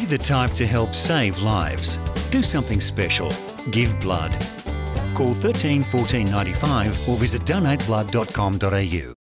the type to help save lives? Do something special. Give blood. Call 13 14 95 or visit donateblood.com.au.